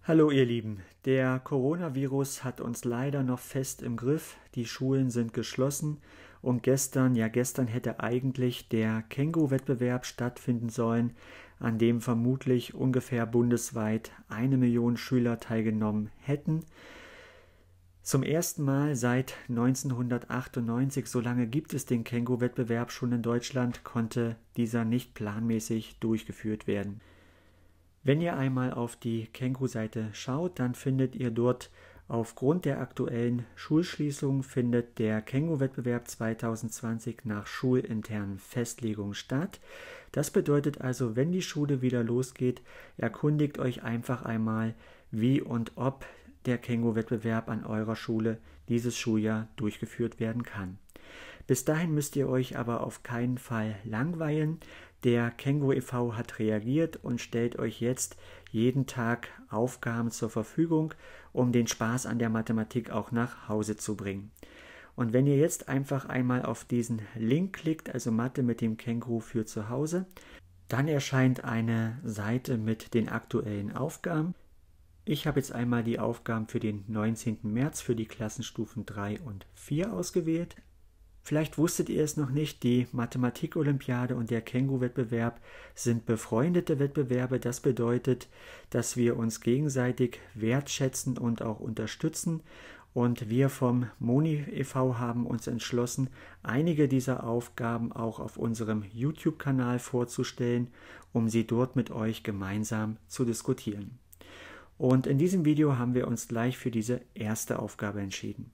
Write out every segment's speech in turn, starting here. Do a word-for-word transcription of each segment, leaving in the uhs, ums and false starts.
Hallo ihr Lieben, der Coronavirus hat uns leider noch fest im Griff, die Schulen sind geschlossen und gestern, ja gestern hätte eigentlich der Känguru-Wettbewerb stattfinden sollen, an dem vermutlich ungefähr bundesweit eine Million Schüler teilgenommen hätten. Zum ersten Mal seit neunzehnhundertachtundneunzig, so lange gibt es den Känguru-Wettbewerb schon in Deutschland, konnte dieser nicht planmäßig durchgeführt werden. Wenn ihr einmal auf die Känguru-Seite schaut, dann findet ihr dort aufgrund der aktuellen Schulschließung findet der Känguru-Wettbewerb zweitausendzwanzig nach schulinternen Festlegungen statt. Das bedeutet also, wenn die Schule wieder losgeht, erkundigt euch einfach einmal, wie und ob der Känguru-Wettbewerb an eurer Schule dieses Schuljahr durchgeführt werden kann. Bis dahin müsst ihr euch aber auf keinen Fall langweilen. Der Känguru e V hat reagiert und stellt euch jetzt jeden Tag Aufgaben zur Verfügung, um den Spaß an der Mathematik auch nach Hause zu bringen. Und wenn ihr jetzt einfach einmal auf diesen Link klickt, also Mathe mit dem Känguru für zu Hause, dann erscheint eine Seite mit den aktuellen Aufgaben. Ich habe jetzt einmal die Aufgaben für den neunzehnten März für die Klassenstufen drei und vier ausgewählt. Vielleicht wusstet ihr es noch nicht, die Mathematik-Olympiade und der Känguru-Wettbewerb sind befreundete Wettbewerbe. Das bedeutet, dass wir uns gegenseitig wertschätzen und auch unterstützen. Und wir vom Moni e V haben uns entschlossen, einige dieser Aufgaben auch auf unserem YouTube-Kanal vorzustellen, um sie dort mit euch gemeinsam zu diskutieren. Und in diesem Video haben wir uns gleich für diese erste Aufgabe entschieden.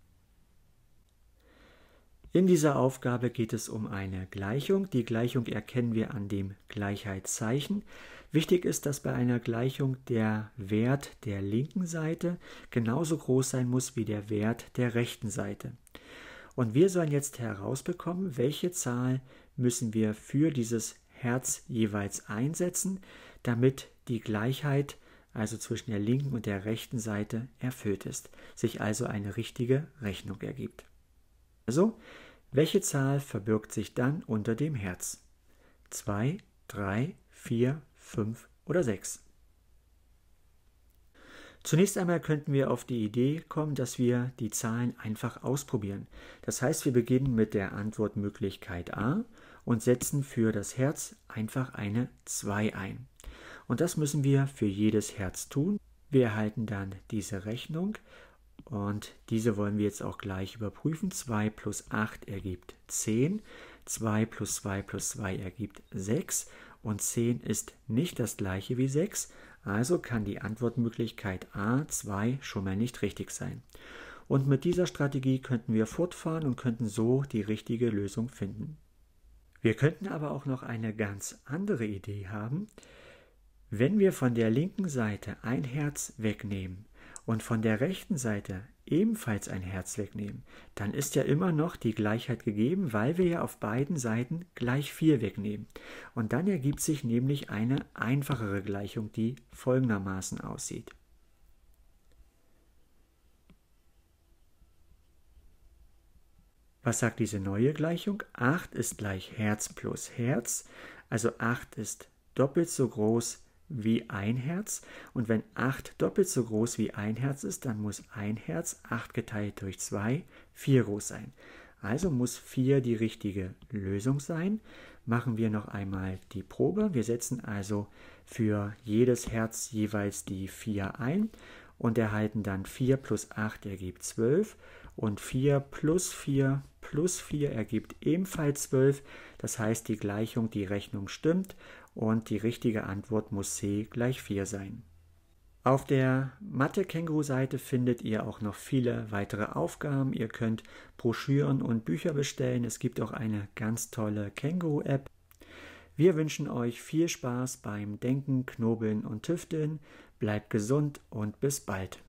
In dieser Aufgabe geht es um eine Gleichung. Die Gleichung erkennen wir an dem Gleichheitszeichen. Wichtig ist, dass bei einer Gleichung der Wert der linken Seite genauso groß sein muss wie der Wert der rechten Seite. Und wir sollen jetzt herausbekommen, welche Zahl müssen wir für dieses Herz jeweils einsetzen, damit die Gleichheit, also zwischen der linken und der rechten Seite, erfüllt ist, sich also eine richtige Rechnung ergibt. Also, welche Zahl verbirgt sich dann unter dem Herz? zwei, drei, vier, fünf oder sechs? Zunächst einmal könnten wir auf die Idee kommen, dass wir die Zahlen einfach ausprobieren. Das heißt, wir beginnen mit der Antwortmöglichkeit A und setzen für das Herz einfach eine zwei ein. Und das müssen wir für jedes Herz tun. Wir erhalten dann diese Rechnung. Und diese wollen wir jetzt auch gleich überprüfen. zwei plus acht ergibt zehn, zwei plus zwei plus zwei ergibt sechs und zehn ist nicht das gleiche wie sechs, also kann die Antwortmöglichkeit A zwei schon mal nicht richtig sein. Und mit dieser Strategie könnten wir fortfahren und könnten so die richtige Lösung finden. Wir könnten aber auch noch eine ganz andere Idee haben. Wenn wir von der linken Seite ein Herz wegnehmen und von der rechten Seite ebenfalls ein Herz wegnehmen, dann ist ja immer noch die Gleichheit gegeben, weil wir ja auf beiden Seiten gleich vier wegnehmen. Und dann ergibt sich nämlich eine einfachere Gleichung, die folgendermaßen aussieht. Was sagt diese neue Gleichung? acht ist gleich Herz plus Herz, also acht ist doppelt so groß wie ein Herz, und wenn acht doppelt so groß wie ein Herz ist, dann muss ein Herz, acht geteilt durch zwei, vier groß sein. Also muss vier die richtige Lösung sein. Machen wir noch einmal die Probe. Wir setzen also für jedes Herz jeweils die vier ein und erhalten dann vier plus acht ergibt zwölf und vier plus vier plus vier ergibt ebenfalls zwölf. Das heißt, die Gleichung, die Rechnung stimmt und die richtige Antwort muss C gleich vier sein. Auf der Mathe-Känguru-Seite findet ihr auch noch viele weitere Aufgaben. Ihr könnt Broschüren und Bücher bestellen. Es gibt auch eine ganz tolle Känguru-App. Wir wünschen euch viel Spaß beim Denken, Knobeln und Tüfteln. Bleibt gesund und bis bald.